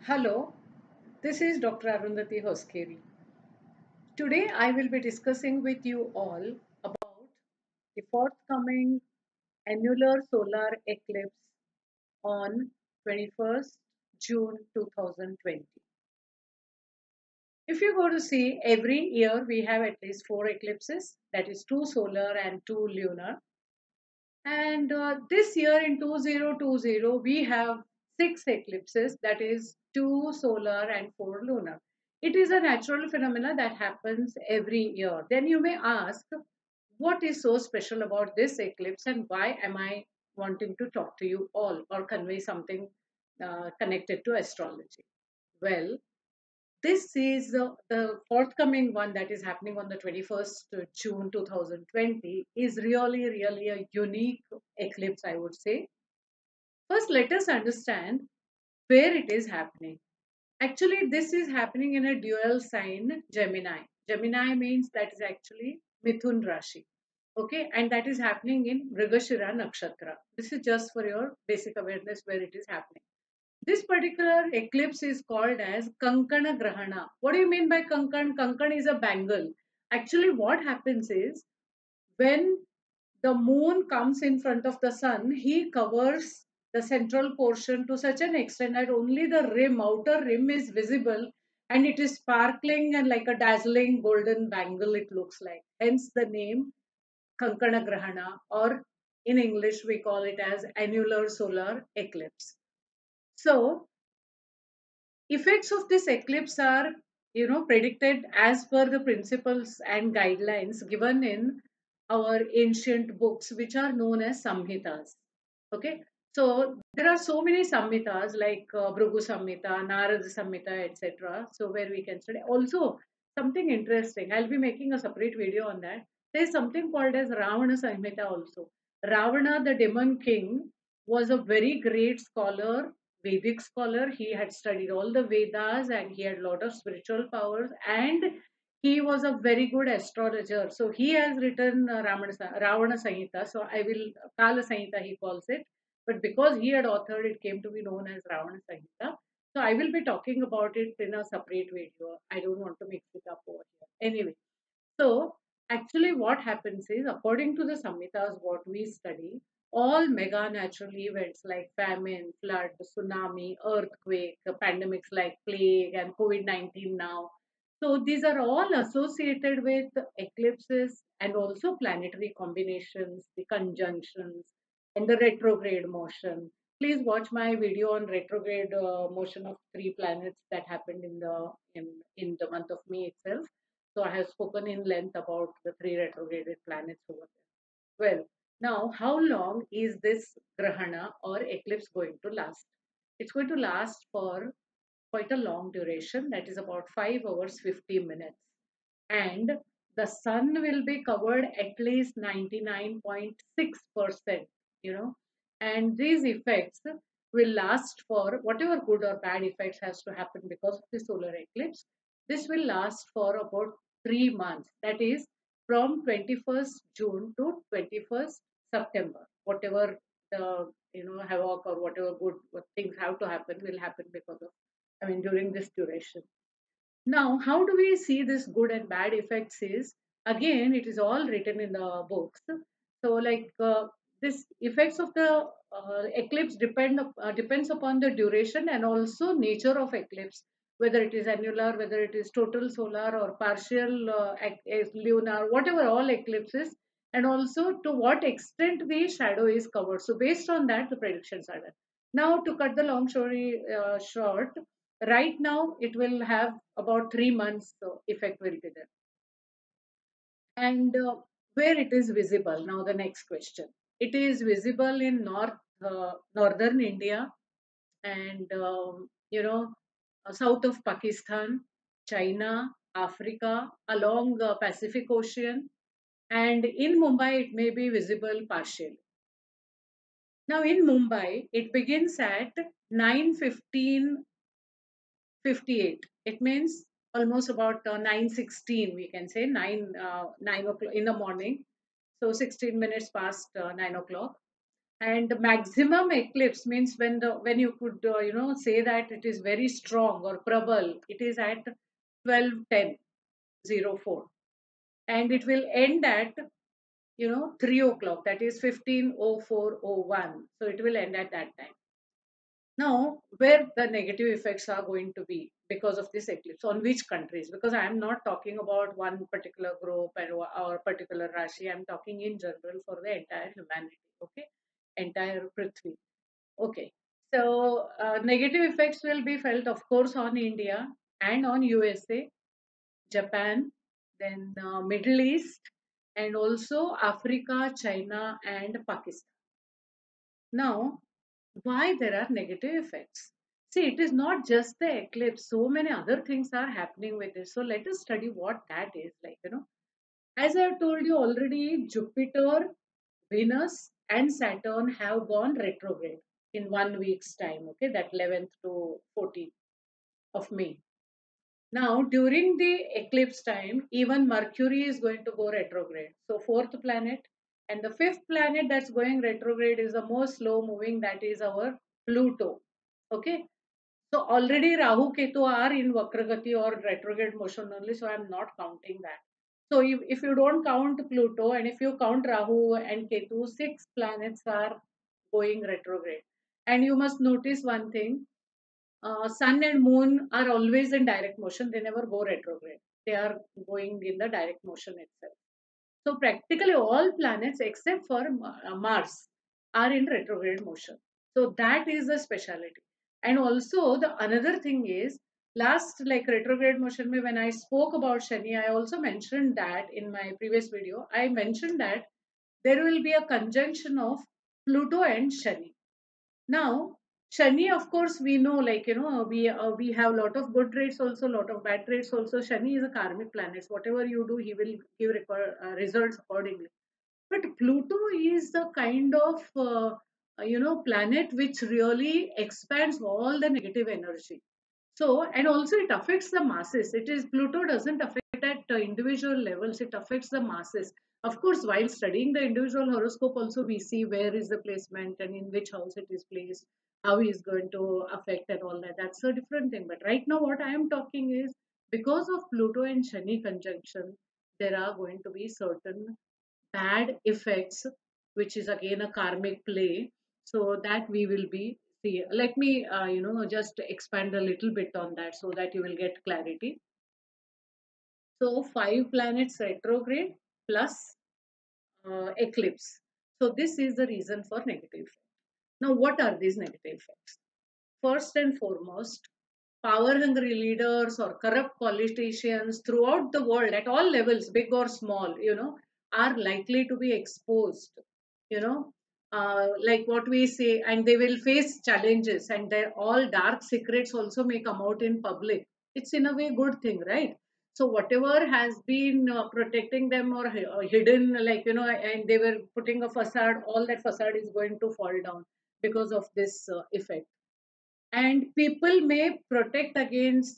Hello, this is Dr. Arundhati Hoskeri. Today I will be discussing with you all about the forthcoming annular solar eclipse on 21st June 2020. If you go to see, every year we have at least four eclipses, that is two solar and two lunar. And this year in 2020, we have six eclipses, that is two solar and four lunar. It is a natural phenomena that happens every year. Then you may ask, what is so special about this eclipse and why am I wanting to talk to you all or convey something connected to astrology? Well, this is the forthcoming one that is happening on the 21st June 2020 is really a unique eclipse, I would say. First, let us understand where it is happening. Actually, this is happening in a dual sign, Gemini. Gemini means that is actually Mithun Rashi. Okay, and that is happening in Mrigashira Nakshatra. This is just for your basic awareness where it is happening. This particular eclipse is called as Kankana Grahana. What do you mean by Kankan? Kankan is a bangle. Actually, what happens is when the moon comes in front of the sun, he covers the central portion to such an extent that only the rim, outer rim is visible and it is sparkling and like a dazzling golden bangle it looks like. Hence the name Kankana Grahana, or in English we call it as annular solar eclipse. So effects of this eclipse are predicted as per the principles and guidelines given in our ancient books which are known as samhitas. Okay, so there are so many samhitas like Bhrigu Samhita, Narada Samhita, etc., so where we can study also something interesting. I'll be making a separate video on that. There's something called as Ravana Samhita also. Ravana, the demon king, was a very great scholar, Vedic scholar. He had studied all the Vedas and he had a lot of spiritual powers, and he was a very good astrologer. So he has written Ravana Samhita. So I will, Kala Samhita he calls it. But because he had authored, it came to be known as Ravana Samhita. So I will be talking about it in a separate video. I don't want to mix it up over here. Anyway, so actually what happens is, according to the Samhitas, what we study, all mega natural events like famine, flood, tsunami, earthquake, pandemics like plague and COVID-19 now. So these are all associated with eclipses and also planetary combinations, the conjunctions, and the retrograde motion. Please watch my video on retrograde motion of three planets that happened in the month of May itself. So I have spoken in length about the three retrograded planets over there. Well, now how long is this grahana or eclipse going to last? It's going to last for quite a long duration, that is about 5 hours 50 minutes. And the sun will be covered at least 99.6%, you know, and these effects will last for whatever good or bad effects has to happen because of the solar eclipse. This will last for about 3 months, that is from 21st June to 21st September. Whatever the havoc or whatever good things have to happen will happen because of, I mean, during this duration. Now, how do we see this good and bad effects is, again, it is all written in the books. So, like this effects of the eclipse depends upon the duration and also nature of eclipse, whether it is annular, whether it is total solar or partial lunar, whatever all eclipses, and also to what extent the shadow is covered. So, based on that, the predictions are done. Now, to cut the long story short, right now it will have about 3 months effect will be there. And where it is visible, now the next question. It is visible in northern India and south of Pakistan, China, Africa, along Pacific Ocean, and in Mumbai it may be visible partially. Now in Mumbai it begins at 9:15:58. It means almost about 9:16, we can say 9 o'clock in the morning. So 16 minutes past 9 o'clock. And the maximum eclipse means when you could say that it is very strong or prabal, it is at 12:10:04, and it will end at 3 o'clock, that is 15:04:01. So it will end at that time. Now, where the negative effects are going to be because of this eclipse, on which countries? Because I am not talking about one particular group or particular Rashi. I'm talking in general for the entire humanity. Okay, entire Prithvi. Okay, so negative effects will be felt, of course, on India and on USA, Japan, then Middle East, and also Africa, China, and Pakistan. Now, why there are negative effects? See, it is not just the eclipse. So many other things are happening with this. So let us study what that is like. As I have told you already, Jupiter, Venus, and Saturn have gone retrograde in 1 week's time. Okay, that 11th to 14th of May. Now, during the eclipse time, even Mercury is going to go retrograde. So, fourth planet. And the fifth planet that's going retrograde is the most slow moving, that is our Pluto. Okay. So, already Rahu Ketu are in Vakragati or retrograde motion only. So, I'm not counting that. So, if you don't count Pluto and if you count Rahu and Ketu, six planets are going retrograde. And you must notice one thing, sun and moon are always in direct motion. They never go retrograde. They are going in the direct motion itself. So practically all planets except for Mars are in retrograde motion. So that is the speciality. And also the another thing is, last like retrograde motion mein, when I spoke about Shani, I also mentioned that in my previous video. I mentioned that there will be a conjunction of Pluto and Shani. Now, Shani, of course, we know, like we have a lot of good traits, also a lot of bad traits. Also, Shani is a karmic planet. Whatever you do, he will give results accordingly. But Pluto is the kind of planet which really expands all the negative energy. So, and also it affects the masses. It is Pluto doesn't affect at individual levels, it affects the masses. Of course, while studying the individual horoscope, also we see where is the placement and in which house it is placed, how is going to affect and all that. That's a different thing. But right now, what I am talking is because of Pluto and Shani conjunction, there are going to be certain bad effects, which is again a karmic play. So that we will be see. Let me just expand a little bit on that so that you will get clarity. So five planets retrograde plus eclipse. So this is the reason for negative effect. Now, what are these negative effects? First and foremost, power hungry leaders or corrupt politicians throughout the world at all levels, big or small, are likely to be exposed, you know, like what we say, and they will face challenges, and their all dark secrets also may come out in public. It's in a way good thing, right? So whatever has been protecting them or hidden, like and they were putting a facade, all that facade is going to fall down because of this effect. And people may protect against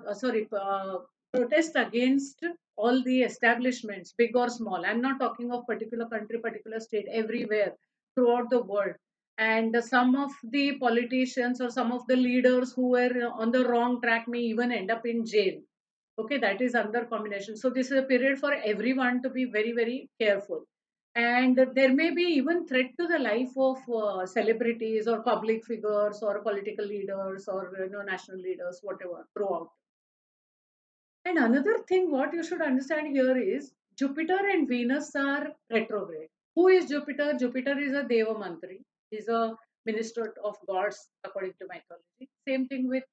protest against all the establishments, big or small. I'm not talking of particular country, particular state, everywhere throughout the world. And some of the politicians or some of the leaders who were on the wrong track may even end up in jail. Okay, that is another combination. So this is a period for everyone to be very, very careful. And there may be even threat to the life of celebrities or public figures or political leaders or national leaders, whatever, throughout. And another thing, what you should understand here is Jupiter and Venus are retrograde. Who is Jupiter? Jupiter is a Deva Mantri. He's a minister of gods according to mythology. Same thing with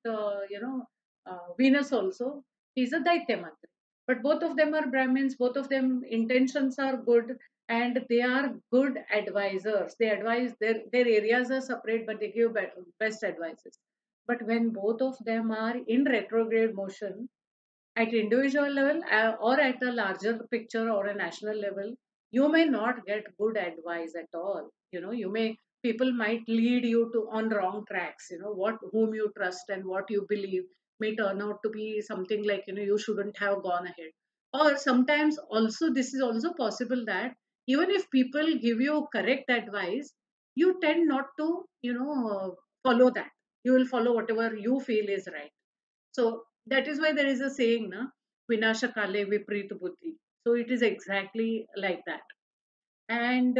Venus also. He's a Daitya Mantri. But both of them are Brahmins. Both of them intentions are good, and they are good advisors. They advise, their areas are separate, but they give best advices. But when both of them are in retrograde motion, at individual level or at a larger picture or a national level, you may not get good advice at all. You may, people might lead you to on wrong tracks. What, whom you trust and what you believe may turn out to be something like you shouldn't have gone ahead. Or sometimes also this is also possible that even if people give you correct advice, you tend not to, follow that. You will follow whatever you feel is right. So that is why there is a saying, na, vinasha kale vipreet buddhi. So it is exactly like that. And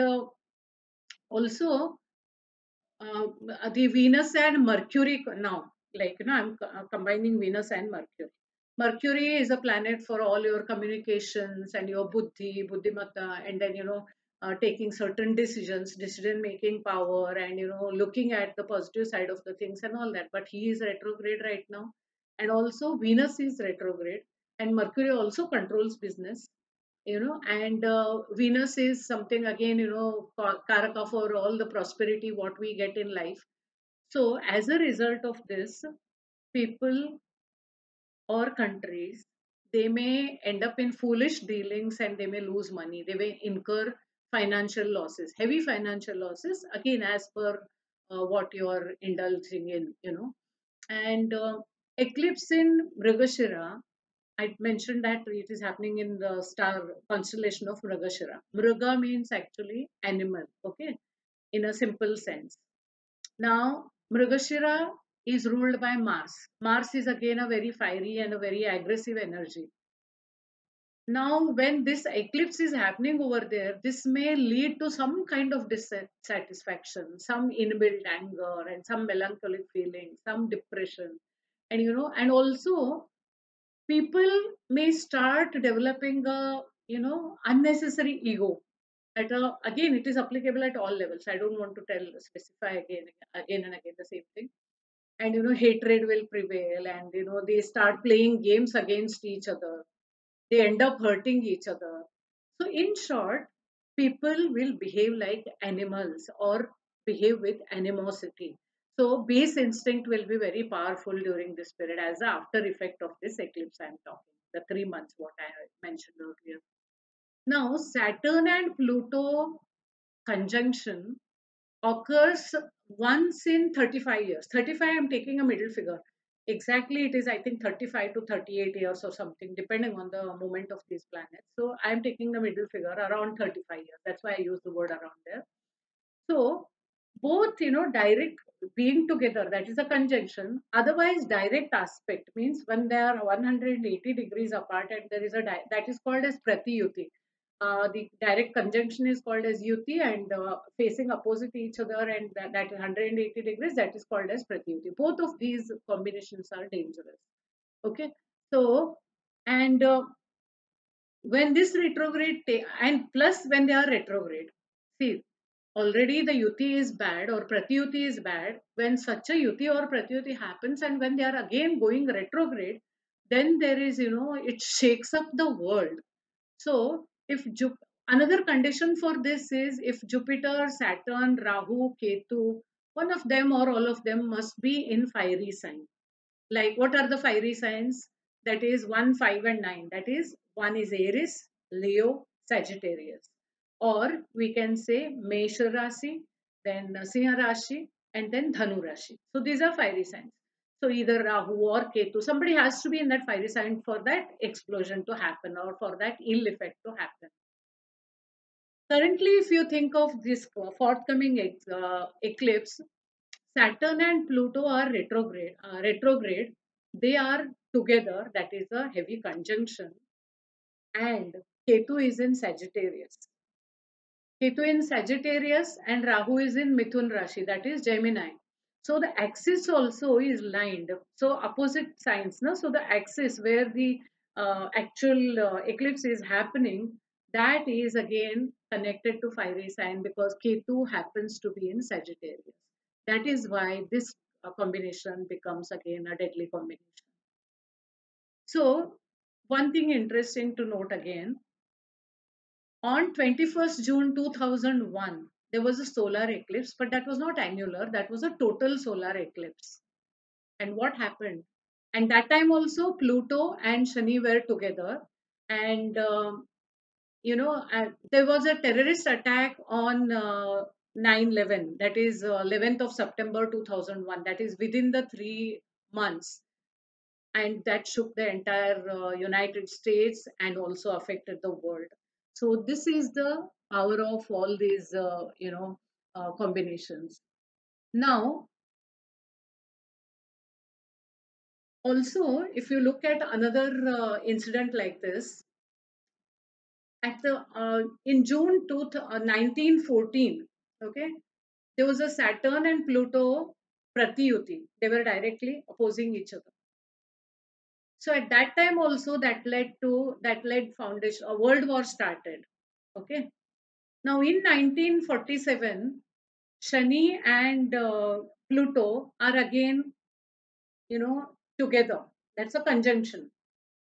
also, the Venus and Mercury now, like, I'm combining Venus and Mercury. Mercury is a planet for all your communications and your buddhi, buddhimata, and then, taking certain decisions, decision making power, and, looking at the positive side of the things and all that. But he is retrograde right now. And also, Venus is retrograde, and Mercury also controls business. And Venus is something, again, karaka for all the prosperity what we get in life. So as a result of this, people or countries, they may end up in foolish dealings and they may lose money, they may incur financial losses, heavy financial losses, again, as per what you're indulging in, and eclipse in Mrigashira, I mentioned that it is happening in the star constellation of Mrigashira. Mriga means actually animal, okay, in a simple sense. Now, Mrigashira is ruled by Mars. Mars is again a very fiery and a very aggressive energy. Now, when this eclipse is happening over there, this may lead to some kind of dissatisfaction, some inbuilt anger, and some melancholic feeling, some depression, and and also people may start developing a unnecessary ego. Again, it is applicable at all levels. I don't want to specify again and again the same thing. And hatred will prevail, and they start playing games against each other. They end up hurting each other. So in short, people will behave like animals or behave with animosity. So base instinct will be very powerful during this period as the after effect of this eclipse I'm talking, the 3 months what I mentioned earlier. Now Saturn and Pluto conjunction occurs once in 35 years. 35, I'm taking a middle figure. Exactly, it is, I think, 35 to 38 years or something, depending on the movement of these planets. So I'm taking the middle figure around 35 years. That's why I use the word around there. So both, direct being together, that is a conjunction. Otherwise, direct aspect means when they are 180 degrees apart and there is that is called as pratyuti. The direct conjunction is called as yuti, and facing opposite each other, and that is 180 degrees, that is called as pratyuti. Both of these combinations are dangerous. Okay, so and when this retrograde and plus when they are retrograde, see, already the yuti is bad or pratyuti is bad. When such a yuti or pratyuti happens and when they are again going retrograde, then there is, it shakes up the world. So if another condition for this is if Jupiter, Saturn, Rahu, Ketu, one of them or all of them must be in fiery sign. Like, what are the fiery signs? That is 1, 5, and 9. That is, one is Aries, Leo, Sagittarius. Or we can say Mesha Rashi, then Sinha Rashi, and then Dhanu Rashi. So these are fiery signs. So either Rahu or Ketu, somebody has to be in that fiery sign for that explosion to happen or for that ill effect to happen. Currently, if you think of this forthcoming eclipse, Saturn and Pluto are retrograde. They are together. That is a heavy conjunction. And Ketu is in Sagittarius. Ketu in Sagittarius and Rahu is in Mithun Rashi. That is Gemini. So the axis also is lined. So opposite signs. No? So the axis where the actual eclipse is happening, that is again connected to fiery sign because Ketu happens to be in Sagittarius. That is why this combination becomes again a deadly combination. So one thing interesting to note again, on 21st June 2001, there was a solar eclipse, but that was not annular, that was a total solar eclipse. And what happened? And that time also, Pluto and Shani were together. And, there was a terrorist attack on 9/11, that is 11th of September 2001, that is within the 3 months. And that shook the entire United States and also affected the world. So this is the power of all these, combinations. Now, also, if you look at another incident like this, at the in June 1914, okay, there was a Saturn and Pluto Pratyuti. They were directly opposing each other. So at that time also that led foundation a world war started. Okay. Now in 1947, Shani and Pluto are again, together. That's a conjunction.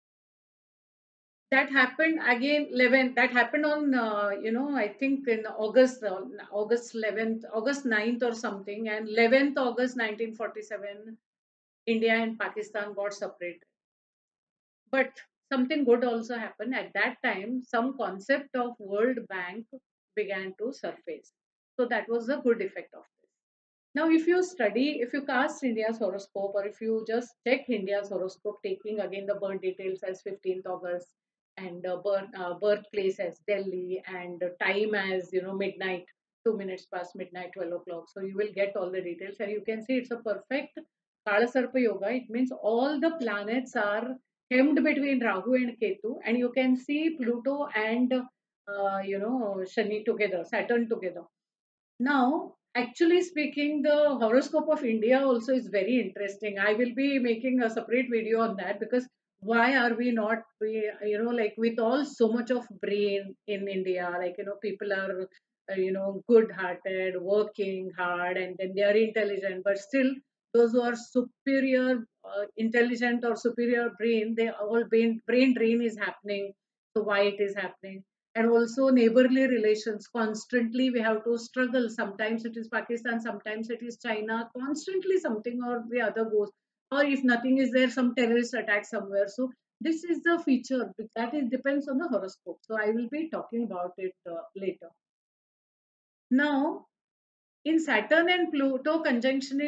That happened again 11. That happened on I think in August 11th, August 9th or something, and 11th August 1947, India and Pakistan got separated. But something good also happened. At that time, some concept of World Bank began to surface. So that was the good effect of this. Now, if you cast India's horoscope, or if you just check India's horoscope, taking again the birth details as 15th August, and birthplace as Delhi, and time as midnight, 2 minutes past midnight, 12 o'clock. So you will get all the details, and you can see it's a perfect Kalasarpa Yoga. It means all the planets are hemmed between Rahu and Ketu, and you can see Pluto and Shani together, Saturn together. Now, actually speaking, the horoscope of India also is very interesting. I will be making a separate video on that, because why are we not, like with all so much of brain in India, like, people are, good hearted, working hard, and then they are intelligent, but still, those who are superior, intelligent or superior brain, they all brain drain is happening. So, why it is happening? And also neighborly relations, constantly we have to struggle. Sometimes it is Pakistan, sometimes it is China, constantly something or the other goes. Or if nothing is there, some terrorist attack somewhere. So this is the feature that is depends on the horoscope. So I will be talking about it later. Now, in Saturn and Pluto conjunction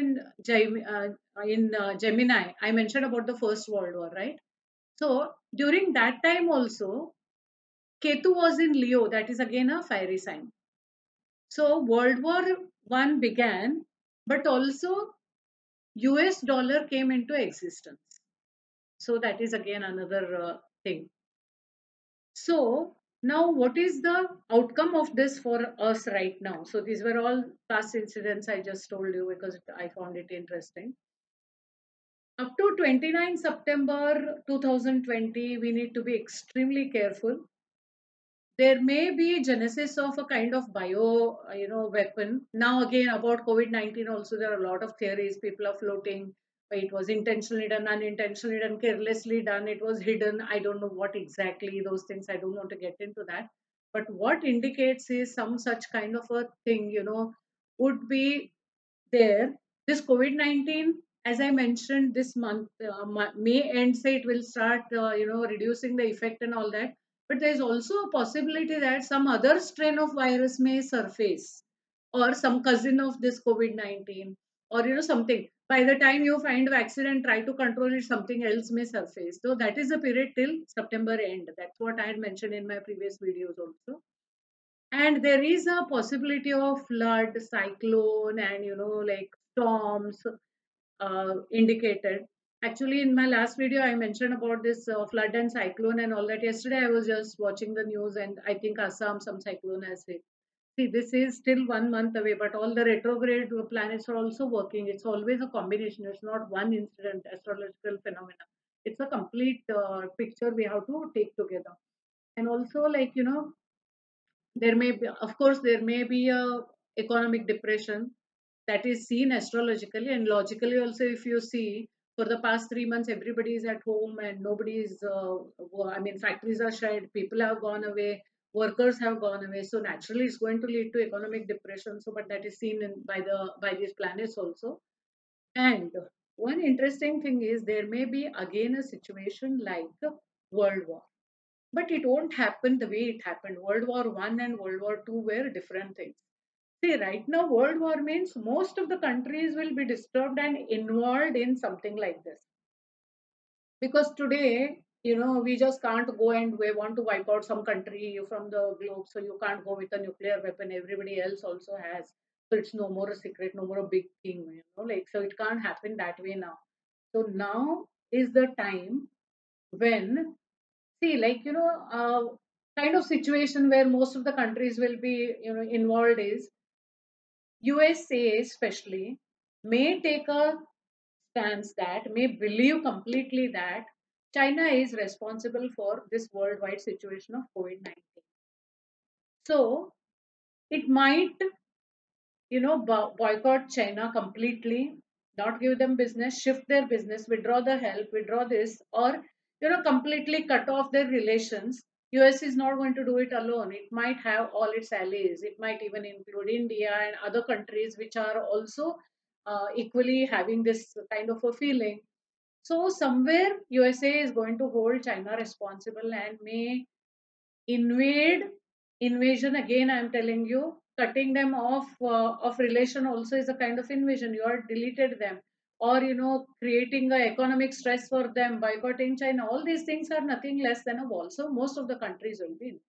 in Gemini, I mentioned about the First World War, right? So during that time also, Ketu was in Leo, that is again a fiery sign. So World War One began, but also US dollar came into existence. So that is again another thing. So now what is the outcome of this for us right now? So these were all past incidents I just told you because I found it interesting. Up to 29 September 2020, we need to be extremely careful. There may be genesis of a kind of bio weapon. Now again, about COVID-19 also, there are a lot of theories people are floating. It was intentionally done, unintentionally done, carelessly done, it was hidden. I don't know what exactly those things, I don't want to get into that. But what indicates is some such kind of a thing, would be there. This COVID-19, as I mentioned, this month, May end, say it will start, reducing the effect and all that. But there's also a possibility that some other strain of virus may surface, or some cousin of this COVID-19, or, something. By the time you find vaccine and try to control it, something else may surface. So that is the period till September end. That's what I had mentioned in my previous videos also. And there is a possibility of flood, cyclone, and like storms indicated. Actually, in my last video I mentioned about this flood and cyclone and all that. Yesterday I was just watching the news, and I think Assam, some cyclone has hit. See, this is still 1 month away, but all the retrograde planets are also working. It's always a combination, it's not one incident astrological phenomena. It's a complete picture we have to take together. And also, like, there may be, of course, there may be a economic depression that is seen astrologically and logically also. If you see, for the past 3 months everybody is at home and nobody is I mean, factories are shut, people have gone away, workers have gone away, so naturally it's going to lead to economic depression. So but that is seen by these planets also. And one interesting thing is there may be again a situation like world war, but it won't happen the way it happened. World War One and World War Two were different things. See, right now, World War means most of the countries will be disturbed and involved in something like this. Because today, we just can't go and we want to wipe out some country from the globe, so you can't go with a nuclear weapon. Everybody else also has. So it's no more a secret, no more a big thing, like, so it can't happen that way now. So now is the time when, see, like, kind of situation where most of the countries will be, involved is USA especially may take a stance that may believe completely that China is responsible for this worldwide situation of COVID-19. So it might, boycott China completely, not give them business, shift their business, withdraw the help, withdraw this, or completely cut off their relations. US is not going to do it alone. It might have all its allies. It might even include India and other countries which are also equally having this kind of a feeling. So somewhere USA is going to hold China responsible and may invade invasion again. I'm telling you, cutting them off of relation also is a kind of invasion. You are deleted them, or creating a economic stress for them, boycotting China. All these things are nothing less than a wall. So most of the countries will be in.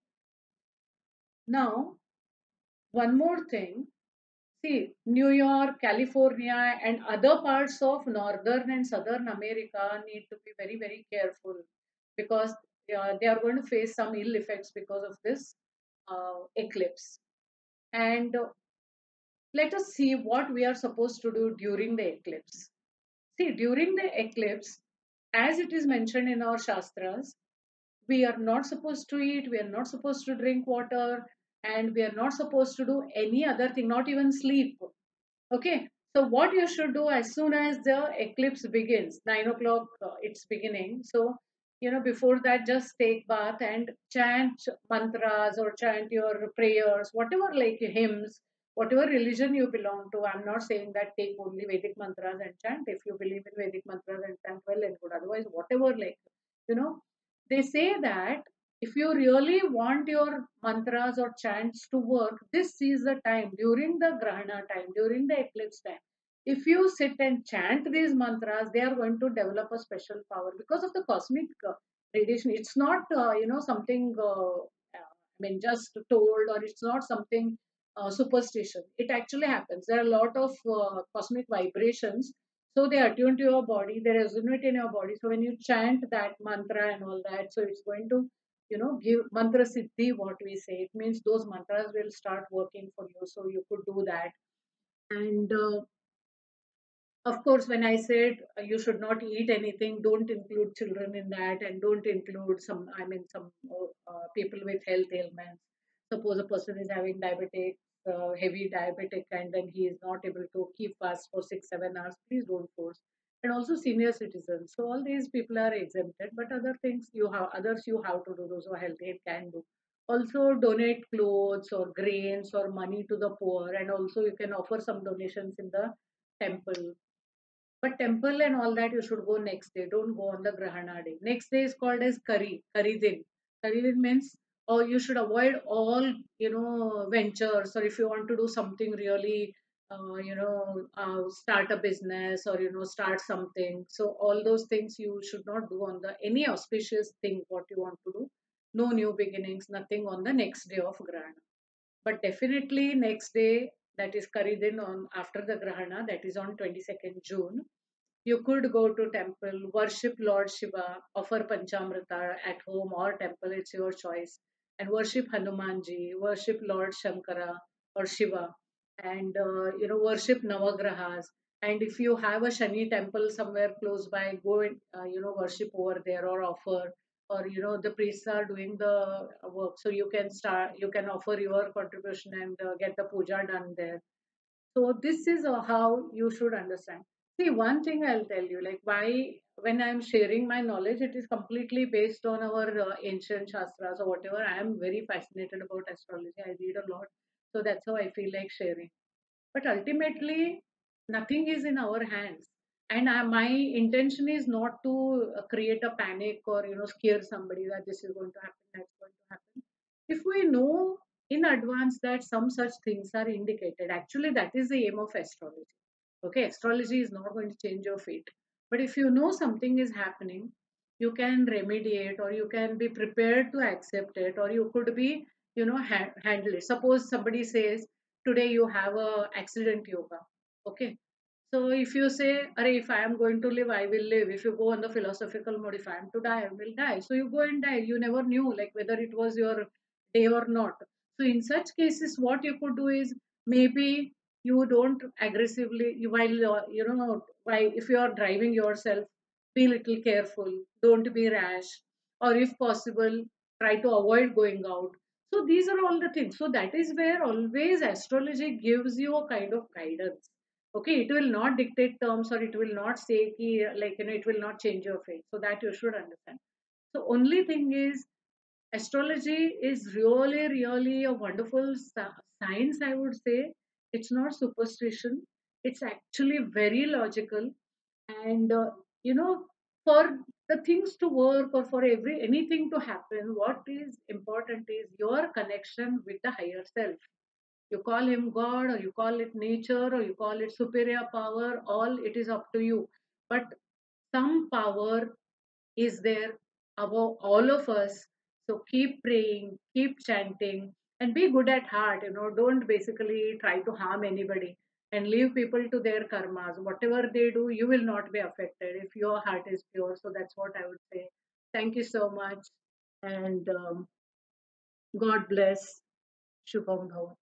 Now, one more thing. See, New York, California, and other parts of Northern and Southern America need to be very, very careful because they are going to face some ill effects because of this eclipse. And let us see what we are supposed to do during the eclipse. See, during the eclipse, as it is mentioned in our Shastras, we are not supposed to eat, we are not supposed to drink water, and we are not supposed to do any other thing, not even sleep. Okay, so what you should do as soon as the eclipse begins, 9 o'clock, it's beginning. So, before that, just take bath and chant mantras or chant your prayers, whatever, like hymns, whatever religion you belong to. I'm not saying that take only Vedic mantras and chant. If you believe in Vedic mantras and chant, well and good. Otherwise, whatever, like, you know, they say that if you really want your mantras or chants to work, this is the time during the grahana time, during the eclipse time. If you sit and chant these mantras, they are going to develop a special power because of the cosmic radiation. It's not, something, I mean, just told, or it's not something superstition. It actually happens. There are a lot of cosmic vibrations. So they attune to your body, they resonate in your body. So when you chant that mantra and all that, so it's going to give mantra siddhi, what we say. It means those mantras will start working for you. So you could do that. And of course, when I said you should not eat anything, don't include children in that, and don't include some, I mean, some people with health ailments. Suppose a person is having diabetic, heavy diabetic, and then he is not able to keep fast for 6, 7 hours. Please don't force. And also senior citizens. So all these people are exempted, but other things you have, others you have to do. Those who are healthy and can do. Also donate clothes or grains or money to the poor, and also you can offer some donations in the temple. But temple and all that you should go next day. Don't go on the Grahana day. Next day is called as Kari Din. Kari Din means, or you should avoid all ventures, or if you want to do something really start a business, or start something. So all those things you should not do on the any auspicious thing what you want to do. No new beginnings, nothing on the next day of Grahana. But definitely next day, that is Karidin, on after the Grahana, that is on 22nd June. You could go to temple, worship Lord Shiva, offer Panchamrita at home or temple, it's your choice. And worship Hanumanji, worship Lord Shankara or Shiva, and worship Navagrahas. And if you have a Shani temple somewhere close by, go and worship over there or offer, or the priests are doing the work, so you can offer your contribution and get the puja done there. So this is how you should understand. See, one thing I'll tell you, like why when I'm sharing my knowledge, it is completely based on our ancient shastras or whatever. I am very fascinated about astrology. I read a lot, so that's how I feel like sharing. But ultimately, nothing is in our hands, and my intention is not to create a panic or scare somebody that this is going to happen, that's going to happen. If we know in advance that some such things are indicated, actually that is the aim of astrology. Okay, astrology is not going to change your fate, but if you know something is happening, you can remediate, or you can be prepared to accept it, or you could be handle it. Suppose somebody says today you have a accident yoga. Okay. So if you say, Array, if I am going to live, I will live. If you go on the philosophical mode, if I am to die, I will die. So you go and die. You never knew like whether it was your day or not. So in such cases, what you could do is maybe you don't aggressively while while if you are driving yourself, be little careful. Don't be rash, or if possible, try to avoid going out. So these are all the things. So that is where always astrology gives you a kind of guidance. Okay, it will not dictate terms, or it will not say ki, like it will not change your fate. So that you should understand. So only thing is astrology is really really a wonderful science, I would say. It's not superstition. It's actually very logical. And you know for the things to work, or for every anything to happen, what is important is your connection with the higher self. You call him God, or you call it nature, or you call it superior power, all it is up to you. But some power is there above all of us. So keep praying, keep chanting, and be good at heart. Don't basically try to harm anybody, and leave people to their karmas. Whatever they do, you will not be affected if your heart is pure. So that's what I would say. Thank you so much. And God bless. Shubham Bhavan.